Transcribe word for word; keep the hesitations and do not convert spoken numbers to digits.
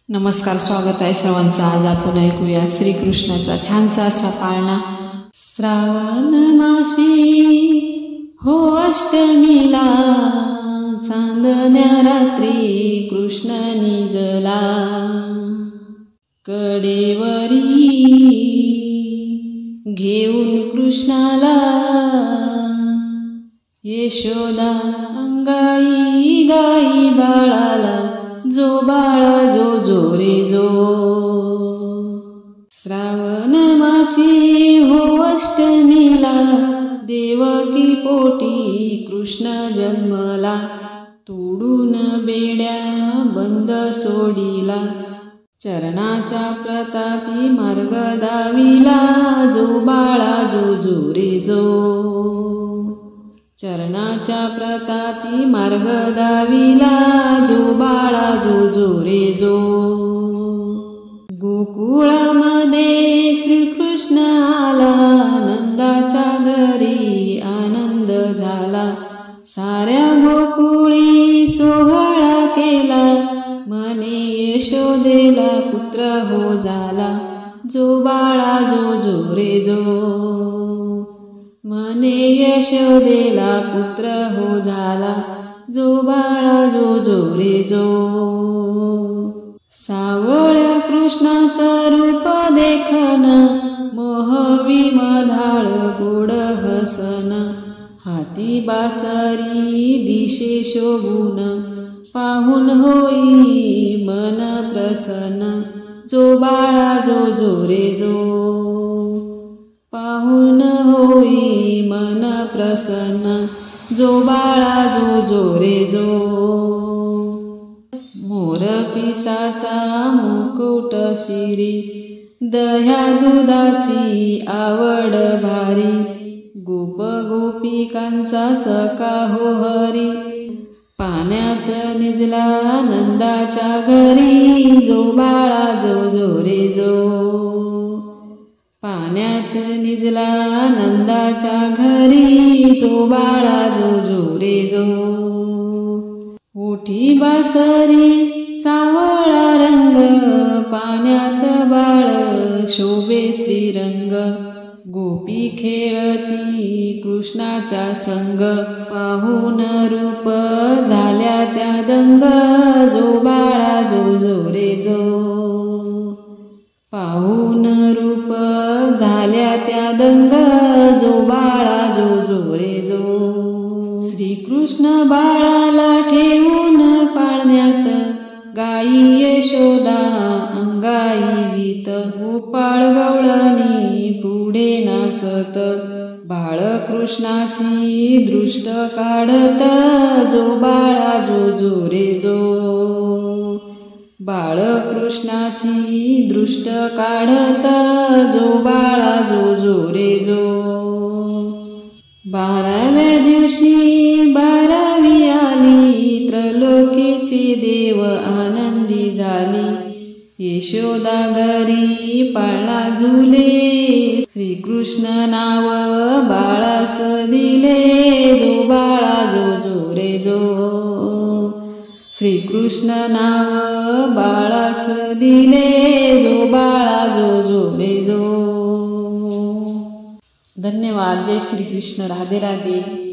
नमस्कार, स्वागत आहे सर्वांचं. आज आपण ऐकूया श्रीकृष्णाचा छानसा असा पाळणा. श्रावण मासी हो अष्टमीला, चांदण्या रात्री कृष्ण निजला. कडेवरी घेऊन कृष्णाला, यशोदा अंगाई गाई बाळाला. जो बाळा जो जो रे जो. श्रावण मासी हो अष्टमीला, देवकी पोटी कृष्ण जन्मला. तोडून बेड्या बंद सोडिला, चरणाच्या प्रतापी मार्ग दाविला. जो बाळा जो जो रे जो. चरणाच्या प्रतापी मार्ग दाविला. जो बाळा जो जो रे जो. गोकुळामध्ये श्रीकृष्ण आला, नंदाच्या घरी आनंद झाला. साऱ्या गोकुळी सोहळा केला, म्हणे यशोदेला पुत्र हो झाला. जो बाळा जो जो रे जो. म्हणे यशोदेला पुत्र हो झाला. जो बाळा जो जो रे जो. सावळ्या कृष्णाचं रूप देखन, मोहवी मधाळ गोड हसन. हाती बासरी दिशे शोभून, पाहून होई मन प्रसन्न. जो बाळा जो जो रे जो. पाहून होई मन प्रसन्न. जो बाळा जो जो रे जो. मोर पिसाचा मुकुट शिरी, दह्या दुधाची आवड भारी. गोप गोपिकांचा सखा हो हरी, पाण्यात निजला नंदाच्या घरी. जो बाळा जो जो रे जो. पाण्यात निजला नंदाच्या घरी. जो बाळा जो जो रे जो. ओठी बासरी सावळा रंग, पाण्यात बाळ शोभे श्रीरंग. गोपी खेळती कृष्णाच्या संग, पाहून रूप झाल्या त्या दंग. जो बाळा जो जो रे जो. पाहून रूप झाल्या त्या दंग. जो बाळा जो जो रे जो. श्रीकृष्ण बाळाला ठेवून पाळण्यात, गाई यशोदा अंगाई जीत. गोपाळ गवळणी पुढे नाचत, बाळकृष्णाची दृष्ट काढत. जो बाळा जो जो रे जो. बाळकृष्णाची दृष्ट काढत. जो बाळा जो जो रे जो. बाराव्या दिवशी बारावी आली, त्रैलोकीची देव आनंदी झाली. यशोदा घरी पाळणा झुले, श्रीकृष्ण नाव बाळास दिले. जो बाळा जो जो रे जो. श्रीकृष्ण नाव बाळास दिले. जो बाळा जो जो रे जो. धन्यवाद. जय श्री कृष्ण. राधे राधे.